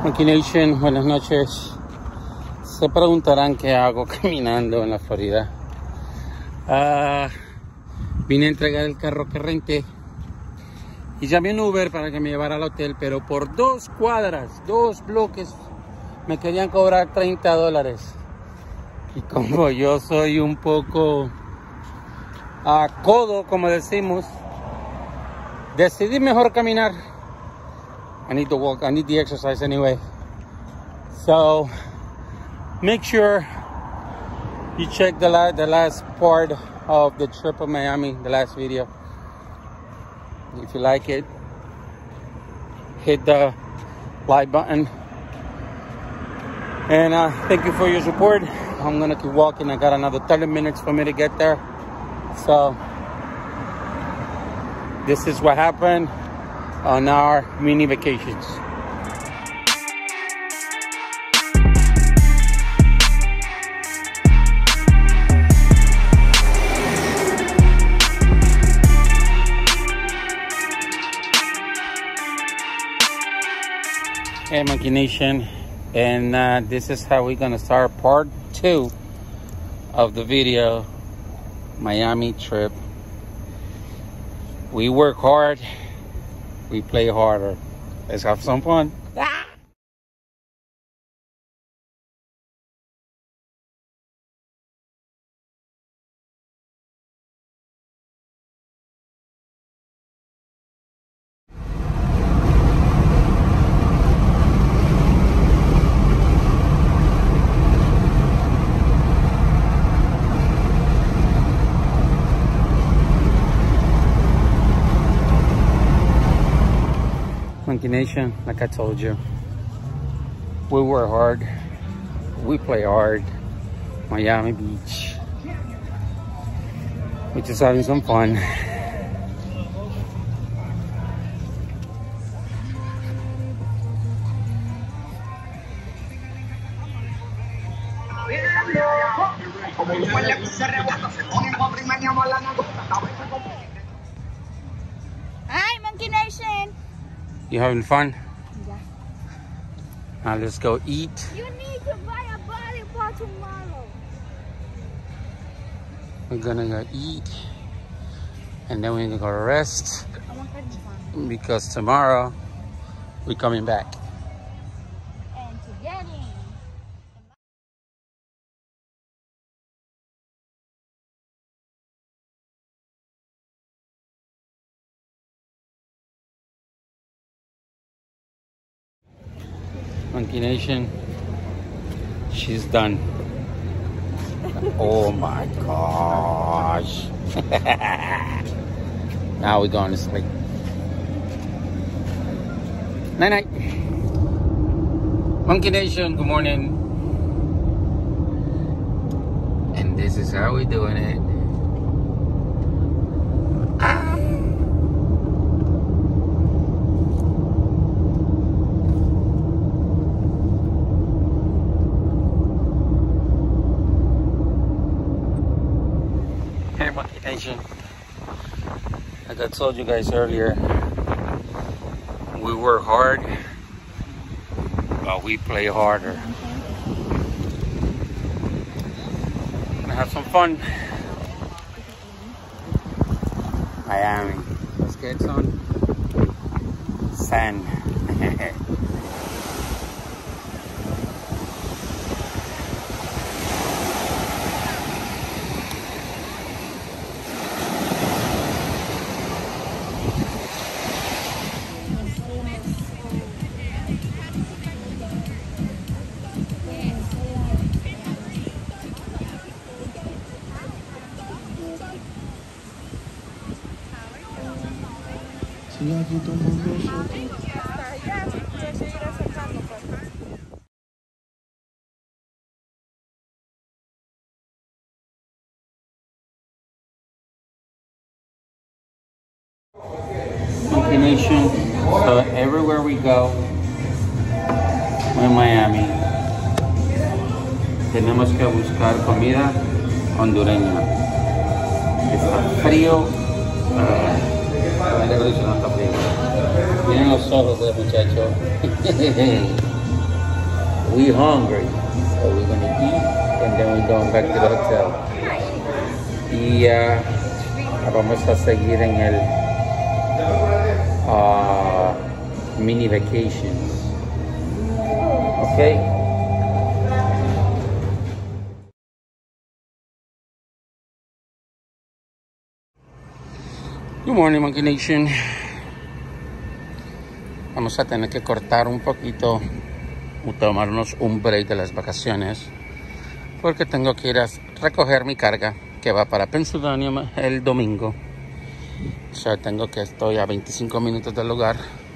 Monkey Nation, buenas noches. Se preguntarán qué hago caminando en la Florida. Vine a entregar el carro que renté y llamé un Uber para que me llevara al hotel, pero por 2 cuadras, 2 bloques, me querían cobrar $30. Y como yo soy un poco codo, como decimos, decidí mejor caminar. I need to walk, I need the exercise anyway. So make sure you check the last part of the trip of Miami, the last video. If you like it, hit the like button. And thank you for your support. I'm gonna keep walking. I got another 30 minutes for me to get there. So this is what happened on our mini vacations. Hey Monkey Nation, and this is how we're gonna start part 2 of the video, Miami trip. We work hard, we play harder. Let's have some fun. Monkey Nation, like I told you, we work hard, we play hard. Miami Beach, we're just having some fun. Hi, Monkey Nation. You having fun? Yeah. Now let's go eat. You need to buy a body for tomorrow. We're gonna go eat, and then we're gonna go rest, because tomorrow we're coming back. And to get in. Monkey Nation, she's done. Oh my gosh. Now we're going to sleep. Night night. Monkey Nation, good morning. And this is how we're doing it. Monkey Nation, like I told you guys earlier, we work hard, but we play harder. Gonna have some fun. Miami, let's get some sand. Monkey Nation, so everywhere we go en Miami tenemos que buscar comida hondureña. Está frío. Miren los ojos del muchacho. We hungry, so we're gonna eat and then we're going back to the hotel. Y vamos a seguir en el mini vacations. Okay. Good morning, Monkey Nation. Vamos a tener que cortar un poquito y tomarnos un break de las vacaciones porque tengo que ir a recoger mi carga que va para Pennsylvania el domingo. O sea, estoy a 25 minutos del lugar.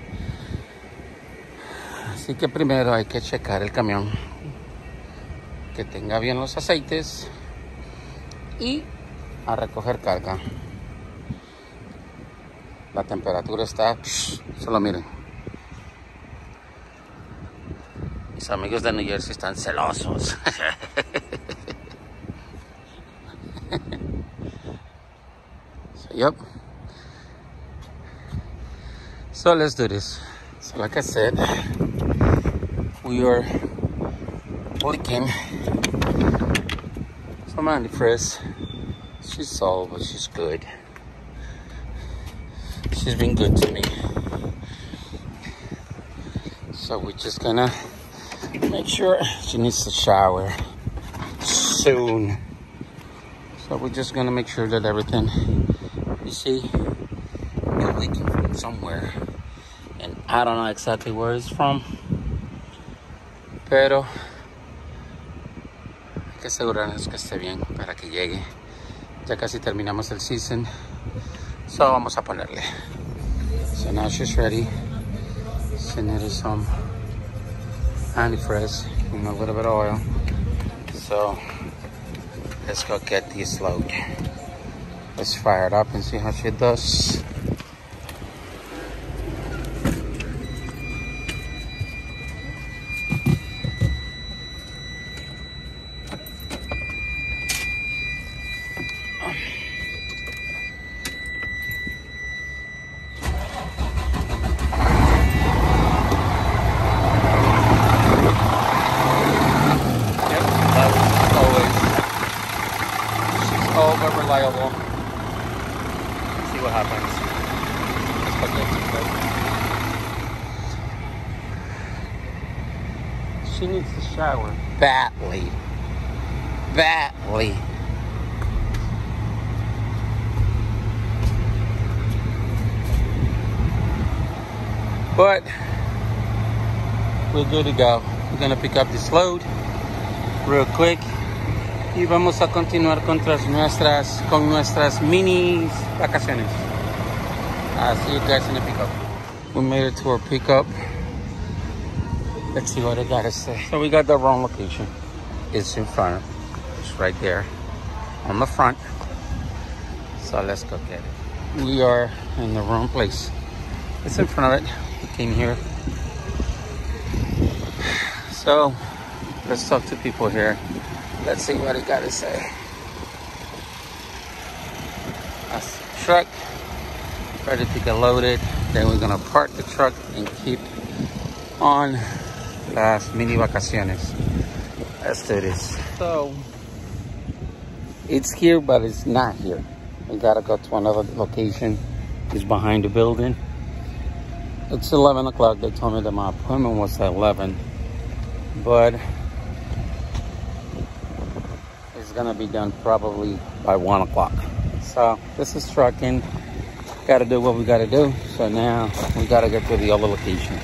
Así que primero hay que checar el camión, que tenga bien los aceites y a recoger carga. La temperatura está, solo miren. Mis amigos de New Jersey están celosos. Yep. So let's do this. So like I said, we are licking some antifreeze. She's sold, but she's good. She's been good to me. So we're just gonna make sure she needs to shower soon. So we're just gonna make sure that everything, you see, it's leaking from somewhere. And I don't know exactly where it's from. Pero hay que asegurarnos que esté bien para que llegue. Ya casi terminamos el season. So vamos a ponerle. So now she's ready. She needed some antifreeze and a little bit of oil. So let's go get this load. Let's fire it up and see how she does. Reliable. See what happens. She needs to shower badly. Badly. But we're good to go. We're gonna pick up this load real quick. Y vamos a continuar con nuestras mini vacaciones. I'll see you guys in the pickup. We made it to our pickup. Let's see what I gotta say. So we got the wrong location. It's in front. It's right there on the front. So let's go get it. We are in the wrong place. It's in front of it. We came here. So let's talk to people here. Let's see what he got to say. That's the truck, ready to get loaded. Then we're gonna park the truck and keep on las mini vacaciones. Let's do this. So, it's here, but it's not here. We gotta go to another location. It's behind the building. It's 11 o'clock. They told me that my appointment was at 11. But gonna be done probably by 1 o'clock. So this is trucking. Gotta do what we gotta do. So now we gotta get to the other location.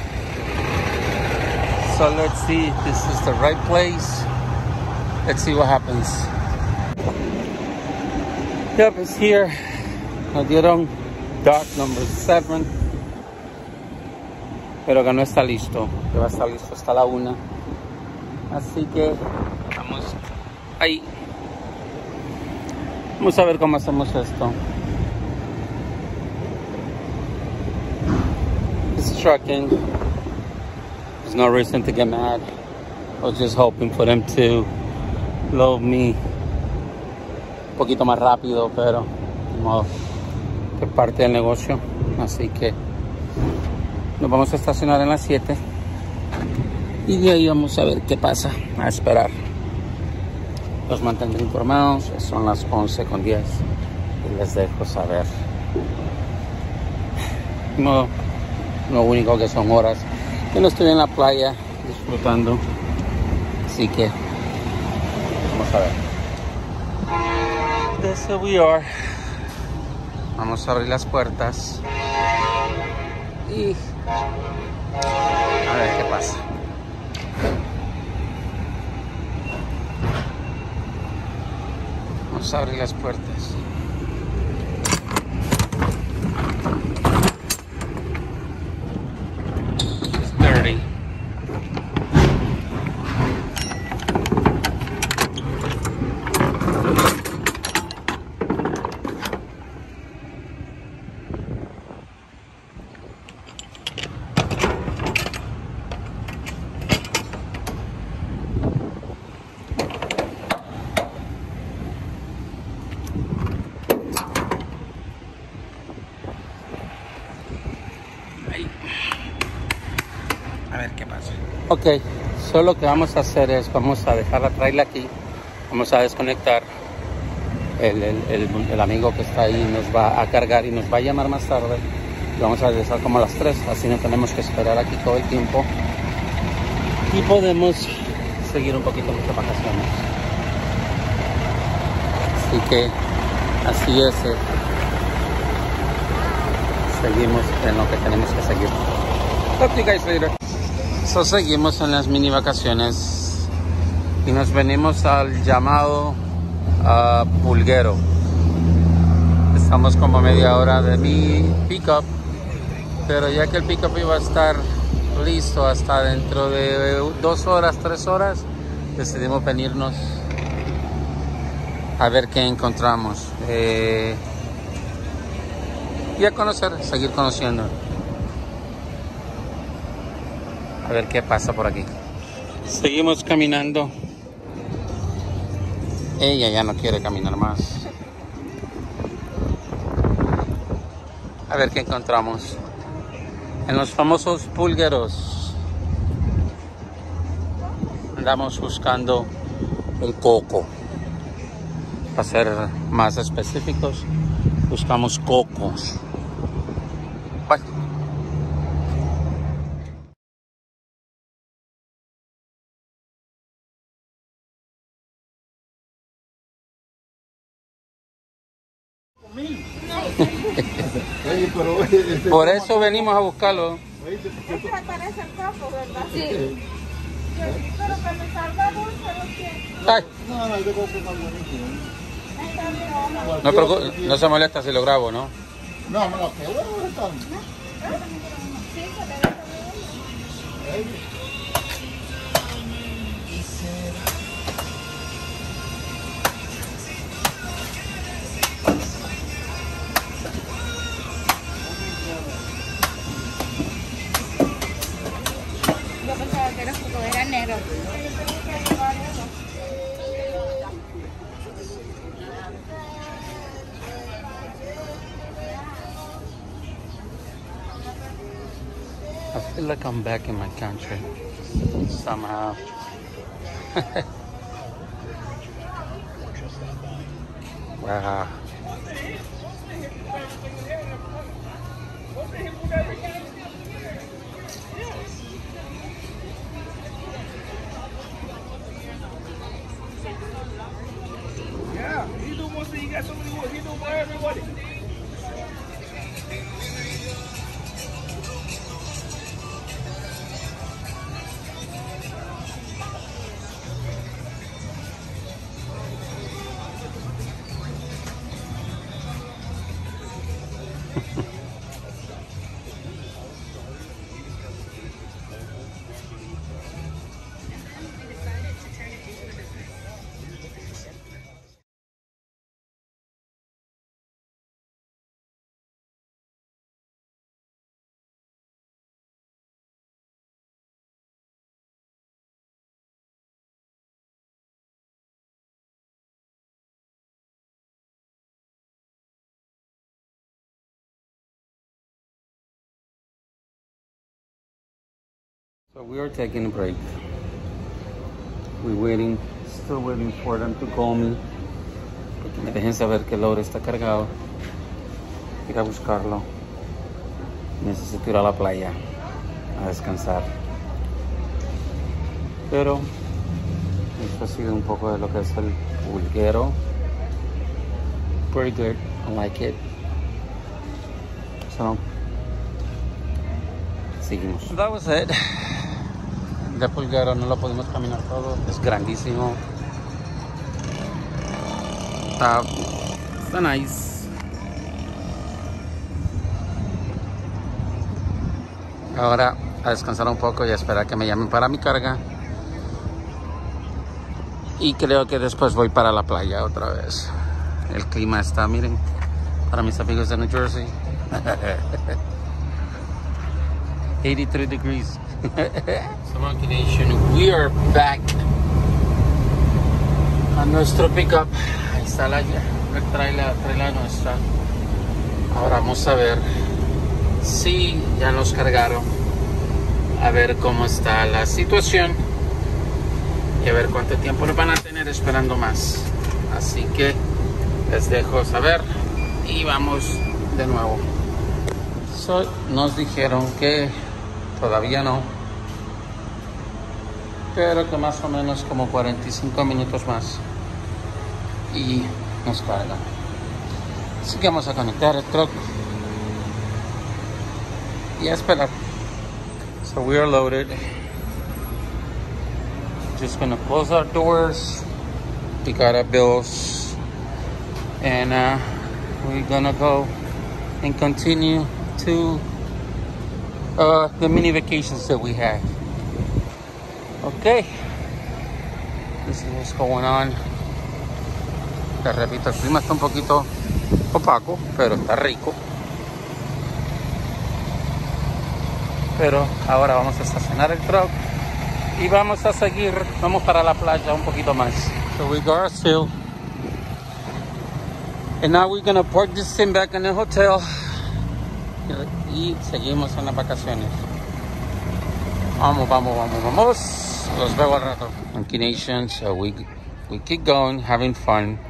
So let's see if this is the right place. Let's see what happens. Yep, it's here. Nos dieron dock number 7. Pero que no está listo. Que va a estar listo hasta la 1. Así que vamos ahí. Vamos a ver cómo hacemos esto. It's trucking. There's no reason to get mad. I was just hoping for them to load me un poquito más rápido, pero de modo que es parte del negocio. Así que nos vamos a estacionar en las 7 Y de ahí vamos a ver qué pasa, a esperar. Los mantendré informados. Son las 11:10 y les dejo saber. No, lo único que son horas que no estoy en la playa disfrutando. Así que vamos a ver. This we are. Vamos a abrir las puertas y a ver qué pasa. Vamos a abrir las puertas. It's dirty. A ver qué pasa. Ok, solo lo que vamos a hacer es, vamos a dejar la trailer aquí. Vamos a desconectar. El amigo que está ahí nos va a cargar y nos va a llamar más tarde. Y vamos a regresar como a las 3. Así no tenemos que esperar aquí todo el tiempo. Y podemos seguir un poquito nuestras vacaciones. Así que así es. Seguimos en lo que tenemos que seguir. Talk to you guys later. So, seguimos en las mini vacaciones y nos venimos al llamado Pulguero. Estamos como media hora de mi pickup, pero ya que el pickup iba a estar listo hasta dentro de 2 horas, 3 horas, decidimos venirnos a ver qué encontramos y a conocer, seguir conociendo. A ver qué pasa por aquí. Seguimos caminando. Ella ya no quiere caminar más. A ver qué encontramos en los famosos pulgueros. Andamos buscando el coco. Para ser más específicos, buscamos cocos. Bye. Por eso venimos a buscarlo. Este parece el coco, ¿verdad? Sí. Pero que me salga dulce, ¿lo quiero? Ay, No, yo creo que es más bonito. no se molesta si lo grabo, ¿no? No, que bueno está. Sí, se le da también. Yo pensaba que era coco, era negro. I feel like I'm back in my country somehow. Wow. Yeah, he do one thing, he got so many work, he do for everybody. So we are taking a break. We're waiting, still waiting for them to call me. Que me dejen saber que el load está cargado. Ir a buscarlo. Necesito ir a la playa a descansar. Pero esto ha sido un poco de lo que es el pulguero. Pretty good. I like it. So, seguimos. That was it. De pulguero no lo pudimos caminar todo. Es grandísimo. Está nice. Ahora a descansar un poco y a esperar que me llamen para mi carga. Y creo que después voy para la playa otra vez. El clima está, miren, para mis amigos de New Jersey. 83 degrees. Monkey Nation, we are back a nuestro pickup. Ahí está el trailer nuestra. Ahora vamos a ver si ya nos cargaron, a ver cómo está la situación y a ver cuánto tiempo nos van a tener esperando más. Así que les dejo saber y vamos de nuevo. Nos dijeron que todavía no, pero que más o menos como 45 minutos más y nos cargan. Así que vamos a conectar el truck y a esperar. So we are loaded. Just gonna close our doors. We got our bills, and we're gonna go and continue to the mini vacations that we had. Okay, this is what's going on. Te repito, el clima está un poquito opaco, pero está rico. Pero ahora vamos a estacionar el truck y vamos a seguir, vamos para la playa un poquito más. So we got our seal, and now we're gonna park this thing back in the hotel y seguimos en las vacaciones. Vamos. Los veo al rato. Monkey Nation, so we keep going, having fun.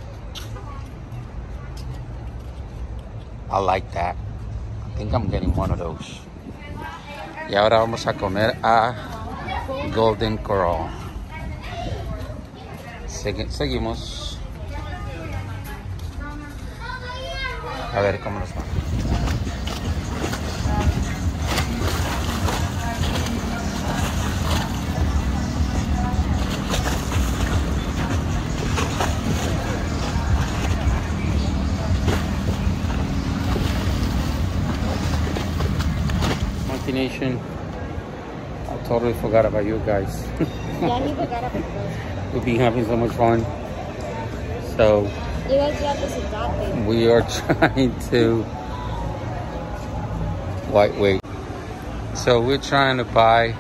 I like that. I think I'm getting one of those. Y ahora vamos a comer a Golden Corral. Seguimos. A ver cómo nos va. Nation, I totally forgot about you guys. Yeah, he forgot about us. We've been having so much fun. So You guys got this exactly. we are trying to lightweight. So we're trying to buy,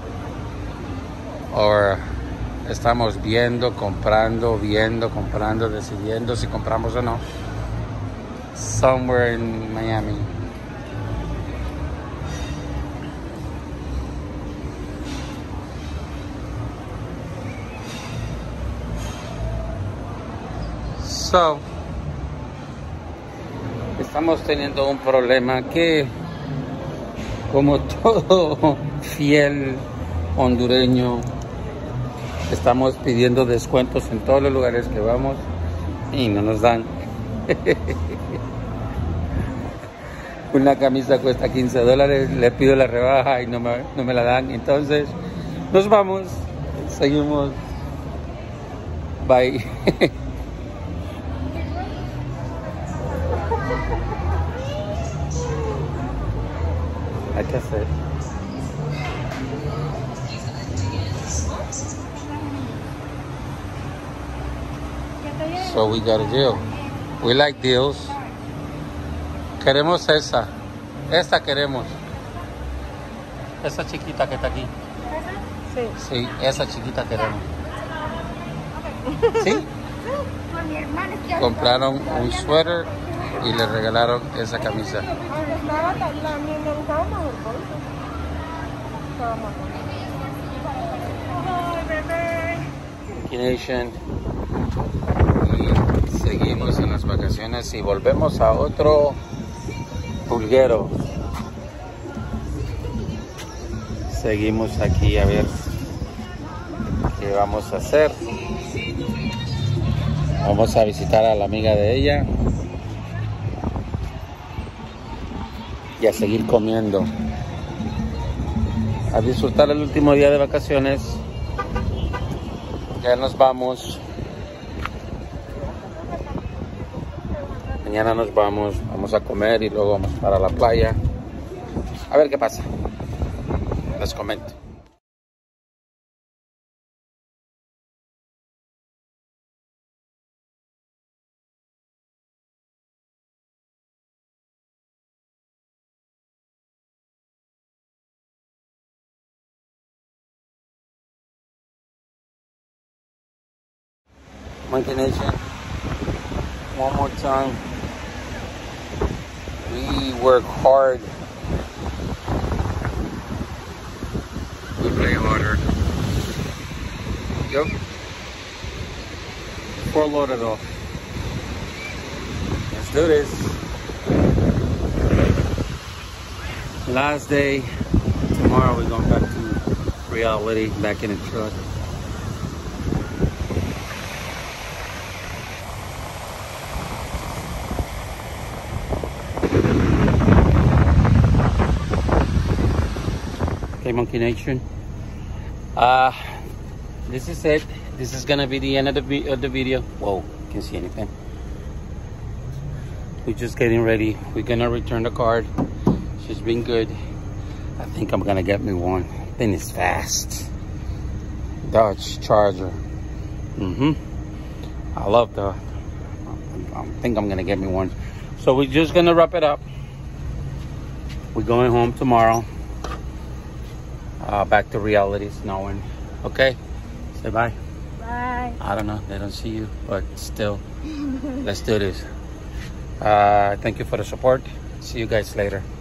or estamos comprando, decidiendo si compramos o no, somewhere in Miami. So, estamos teniendo un problema que, como todo fiel hondureño, estamos pidiendo descuentos en todos los lugares que vamos y no nos dan. Una camisa cuesta $15, le pido la rebaja y no me la dan. Entonces, nos vamos, seguimos. Bye. Hay que hacer. So we got a deal. We like deals. Queremos esa. Esta queremos. Esa chiquita que está aquí. Sí. Sí, esa chiquita queremos. ¿Sí? Con mi hermana es que Compraron un suéter y le regalaron esa camisa. me gustaba el bolso. Ay, bebé. Monkey Nation. Y seguimos en las vacaciones y volvemos a otro pulguero. Seguimos aquí a ver qué vamos a hacer. Vamos a visitar a la amiga de ella y a seguir comiendo, a disfrutar el último día de vacaciones. Ya nos vamos. Mañana nos vamos a comer y luego vamos para la playa. A ver qué pasa. Les comento. Monkey Nation, one more time. We work hard. We play harder. Go. Full loaded off. Let's do this. Last day. Tomorrow we're going back to reality, back in the truck. Okay, Monkey Nation. This is it. This is gonna be the end of the video. Whoa, can't see anything. We're just getting ready. We're gonna return the card. She's been good. I think I'm gonna get me one. Thing is fast. Dodge Charger. I love the. I think I'm gonna get me one. So we're just gonna wrap it up. We're going home tomorrow. Back to reality, snowing. Okay, say bye. Bye. I don't know, they don't see you, but still, let's do this. Thank you for the support. See you guys later.